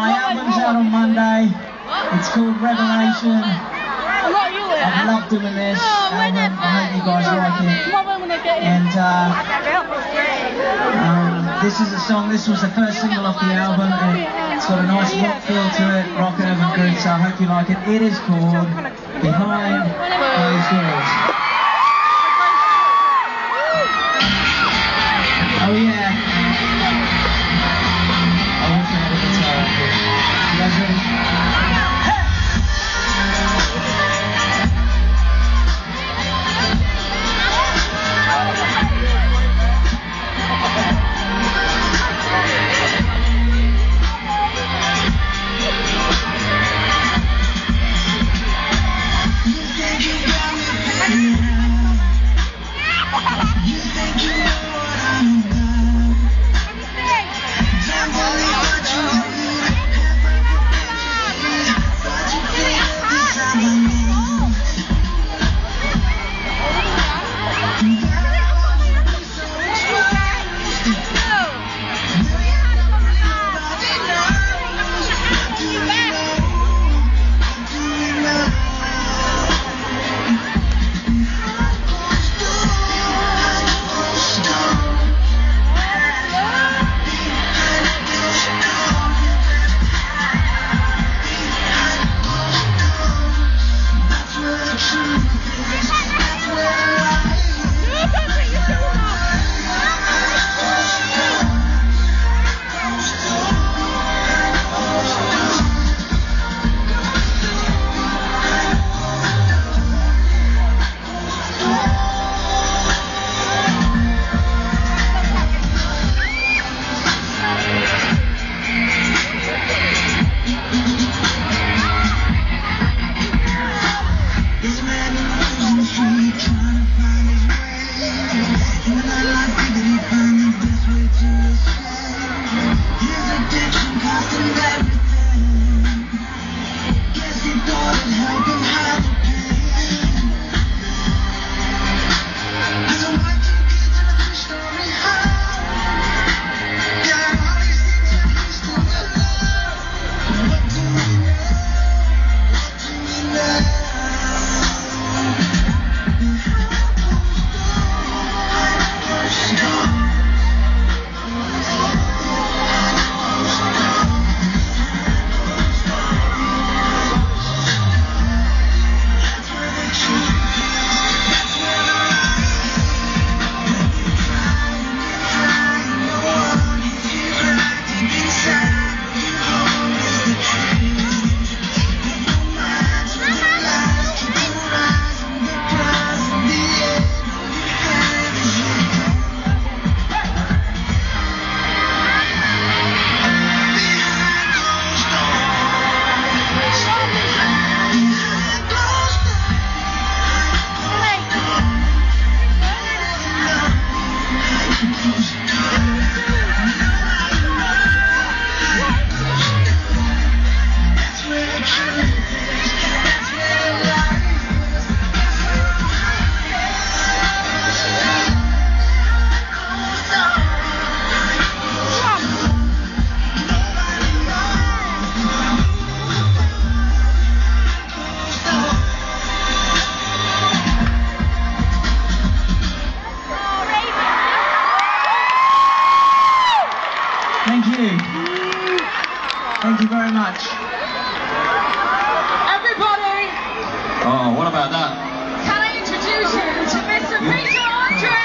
My album's out on Monday. It's called Revelation. I've loved doing this album. I hope you guys like it. And this is a song. This was the first single off the album. And it's got a nice rock feel to it, rock urban groove. So I hope you like it. It is called Behind Closed Doors. Oh yeah. I wish I had a guitar up here. You guys ready? Thank you. Thank you very much. Everybody! Oh, what about that? Can I introduce you to Mr. Peter Andre?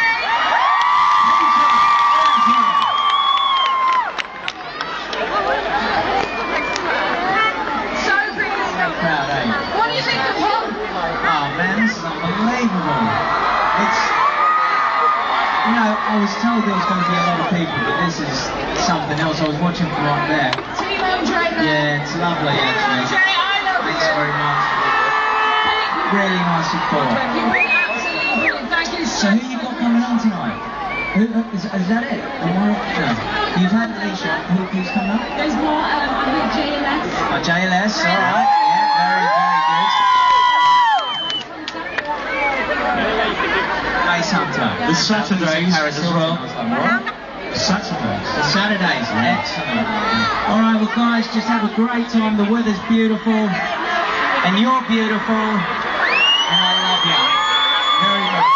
So great. Proud, eh? What do you think of him? Oh man, this is unbelievable. It's, you know, I was told there was going to be a lot of people, but this is something else. I was watching from right there. Team Andre there. Yeah, it's lovely actually. Andre, I love Thanks you. very much. Really nice support. You've been absolutely brilliant. Thank you So who you got coming on tonight? Is that it? No. You've had Alicia. Who's coming up? There's more. I'm with JLS. Oh, JLS, alright. Yeah, very, very good. Ace Hunter. This Saturday, Paris as well. Saturdays, excellent. All right, well, guys, just have a great time. The weather's beautiful, and you're beautiful, and I love you very much.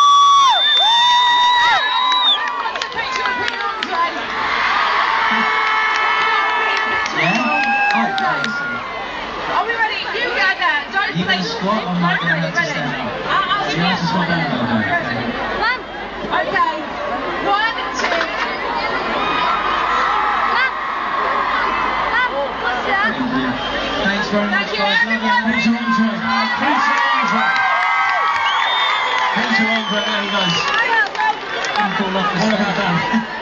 Yeah? Oh, okay. Are we ready? You go there. Don't You gonna squat or am I gonna have to stand up? You have to squat down a little bit. Okay. 1, 2. Thanks very much, Thank you, guys. Love everyone. you. Thanks to Andre. Thanks to Andre. There he goes. Didn't fall off the stage.